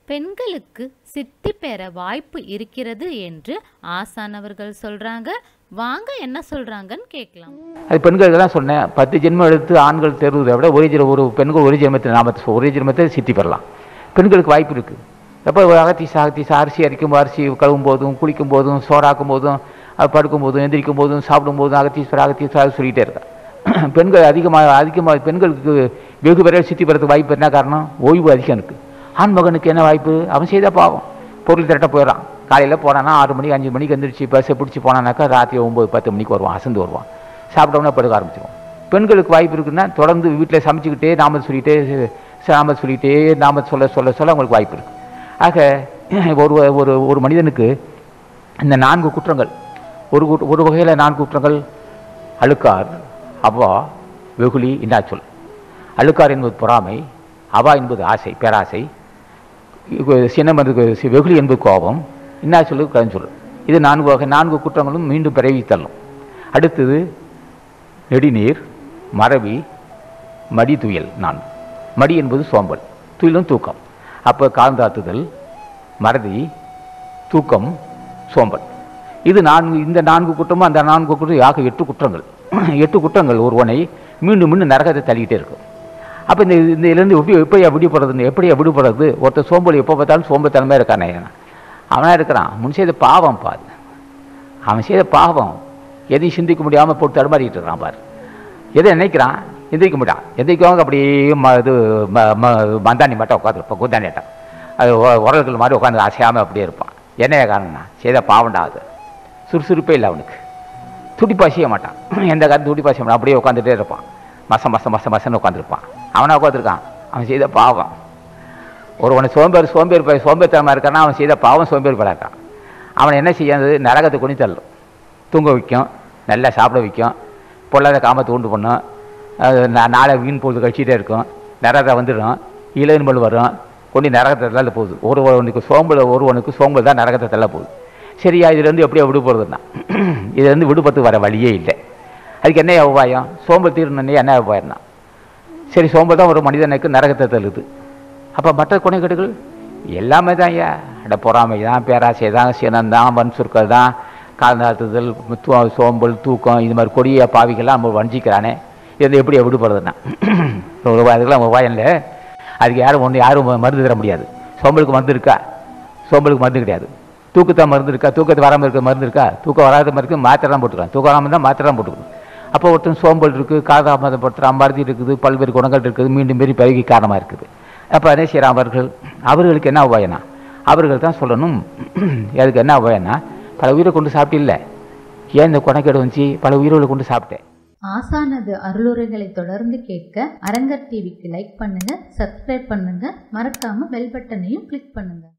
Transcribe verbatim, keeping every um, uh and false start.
பெண்களுக்கு சித்தி பெற வாய்ப்பு இருக்கிறது என்று ஆசானவர்கள் சொல்றாங்க. வாங்க என்ன சொல்றாங்கன்னு கேட்கலாம். அது பெண்களுக்கு தான் சொன்னேன். பத்து ஜென்மம் எடுத்து ஆண்கள் தேர்வதை விட ஒரே ஜென்ம ஒரு பெண்கள் ஒரு ஜென்மத்தை நாமத்தை ஒரே ஜென்மத்தை சித்தி பெறலாம். பெண்களுக்கு வாய்ப்பு இருக்குது. எப்போ அகத்தி சாகத்தி அரிசி அரிக்கும் அரிசி கழுவும் போதும், குளிக்கும் போதும், சோறாக்கும் போதும், படுக்கும் போதும், எந்திரிக்கும் போதும், சாப்பிடும் போதும் அகத்தீஸ்வரர் அகத்தீஸ்வரர் சொல்லிகிட்டே இருக்கேன். பெண்கள் அதிகமாக அதிகமாக பெண்களுக்கு வெகு விரைவில் சித்தி பெறதுக்கு வாய்ப்பு என்ன காரணம்? ஓய்வு அதிகம் இருக்குது. ஆண் மகனுக்கு என்ன வாய்ப்பு? அவன் செய்த பாவம் பொருள் திரட்ட போயிடறான். காலையில் போனான்னா ஆறு மணிக்கு அஞ்சு மணிக்கு எந்திரிச்சு பஸ்ஸை பிடிச்சி போனானாக்கா ராத்திரி ஒம்பது பத்து மணிக்கு வருவான், அசந்து வருவான். சாப்பிட்டோம்னா படுக்க ஆரம்பிச்சிடுவோம். பெண்களுக்கு வாய்ப்பு இருக்குன்னா தொடர்ந்து வீட்டில் சமைச்சிக்கிட்டே நாம சொல்லிகிட்டே நாம சொல்லிகிட்டே நாம சொல்ல சொல்ல சொல்ல அவங்களுக்கு வாய்ப்பு இருக்குது. ஆக ஒரு ஒரு ஒரு மனிதனுக்கு இந்த நான்கு குற்றங்கள் ஒரு ஒரு வகையில் நான்கு குற்றங்கள்: அழுக்கார், அவா, வெகுளி, இன்னாச்சொல். அழுக்கார் என்பது பொறாமை, அவா என்பது ஆசை பேராசை, சினம் என்பது வெகுளி என்பது கோபம், இன்னாச்சொல்லுக்கு கருஞ்சொல். இது நான்கு வகை நான்கு குற்றங்களும் மீண்டும் பிறவி தள்ளும். அடுத்தது நெடிநீர், மறவி, மடி, துயல். நான் மடி என்பது சோம்பல், துயிலும் தூக்கம். அப்போ காந்தாத்துதல், மறதி, தூக்கம், சோம்பல். இது நான்கு இந்த நான்கு குற்றமும் அந்த நான்கு குற்றம் ஆக எட்டு குற்றங்கள். எட்டு குற்றங்கள் ஒருவனை மீண்டும் மீண்டும் நரகத்தை தள்ளிக்கிட்டே இருக்கும். அப்போ இந்த இந்த இதுலேருந்து எப்படி எப்படியா விடுபடுறது எப்படியா விடுபடுறது? ஒருத்தர் சோம்பல் எப்போ பார்த்தாலும் சோம்பத்தனமே இருக்கானே, அவனாக இருக்கிறான். முன் செய்த பாவம் பாரு, அவன் செய்த பாவம் எதையும் சிந்திக்க முடியாமல் போட்டு தடுமாறிக்கிட்டு இருக்கிறான் பாரு. எதை நினைக்கிறான்? எந்திரிக்க முடியான். எந்திரிக்கவங்க அப்படியே ம இது மந்தாணி மட்டும் உட்காந்துருப்பான், குந்தாண்டிட்டான். அது உரல்கள் மாதிரி உட்காந்து அசையாமல் அப்படியே இருப்பான். என்னைய காரணம்னா செய்த பாவண்டா. அது சுறுசுறுப்பே இல்லை அவனுக்கு. துடிப்பா செய்ய மாட்டான். எந்த காரணம் துடிப்பா செய்ய மாட்டான். அப்படியே உட்காந்துட்டே இருப்பான். மசம் மசம் மசம் மசன்னு உட்காந்துருப்பான். அவனாக உட்காந்துருக்கான். அவன் செய்த பாவம். ஒருவனை சோம்பேறி சோம்பேறி சோம்பேறித்தனமாக இருக்கான்னா அவன் செய்த பாவம் சோம்பேறி படாட்டான். அவனை என்ன செய்யாது? நரகத்தை கொண்டு தள்ளும். தூங்க வைக்கும், நல்லா சாப்பிட வைக்கும், பொல்லாத காமத்தை உண்டு பண்ணும். நாளை வீண் பொழுது கழிச்சிட்டே இருக்கும். நரகத்தை வந்துடும், இளநம்பல் வரும், கொண்டு நரகத்தை தள்ள போகுது. ஒருவனுக்கு சோம்பல் ஒருவனுக்கு சோம்பல் தான் நரகத்தை தள்ள போகுது. சரியா? இதுலேருந்து எப்படியா விடுபடுறதுன்னா இதுலேருந்து விடுபடுறதுக்கு வர வழியே இல்லை. அதுக்கு என்ன உபாயம்? சோம்பல் தீரணுன்னே என்ன உபாயம்னா, சரி சோம்பல் தான் ஒரு மனிதனுக்கு நரகத்தை தள்ளுது. அப்போ மற்ற குணைகேடுகள் எல்லாமே தான். ஐயா அட பொறாமை தான், பேராசை தான், சினந்தான், வன் சொற்கள் தான், கால்நாத்துதல், சோம்பல், தூக்கம், இது மாதிரி கொடிய பாவிகள்லாம் நம்ம வஞ்சிக்கிறானே. இது எப்படி விடுபடுறதுன்னா அதுக்கெல்லாம் உபாயம் இல்லை. அதுக்கு யாரும் ஒன்று யாரும் மருந்து தர முடியாது. சோம்பலுக்கு மருந்து இருக்கா? சோம்பலுக்கு மருந்து கிடையாது. தூக்கத்தான் மருந்து இருக்கா? தூக்கத்தை வராமல் இருக்க மருந்து இருக்கா? தூக்கம் வராத மாதிரி இருக்குது, மாத்திரை தான் போட்டுக்கலாம். தூக்கம் வராமல் தான் மாத்திரை தான் போட்டுக்கணும். அப்போ ஒருத்தன் சோம்பல் இருக்குது, காதாமதப்படுத்துகிற மருதி இருக்குது, பல்வேறு குணங்கள் இருக்குது, மீண்டும் மீறி பழகி காரணமாக இருக்குது. அப்போ அதே செய்கிறான் அவர்கள். அவர்களுக்கு என்ன உபாயனா? அவர்கள் தான் சொல்லணும். அதுக்கு என்ன உபாயனா, பல உயிரை கொண்டு சாப்பிட்டு இல்லை, ஏன் இந்த குணக்கேடு வந்துச்சு, பல உயிர்களை கொண்டு சாப்பிட்டேன். ஆசானது அருளுரைகளை தொடர்ந்து கேட்க அரங்கர் டிவிக்கு லைக் பண்ணுங்க, சப்ஸ்கிரைப் பண்ணுங்க, மறக்காம பெல் பட்டனையும் கிளிக் பண்ணுங்க.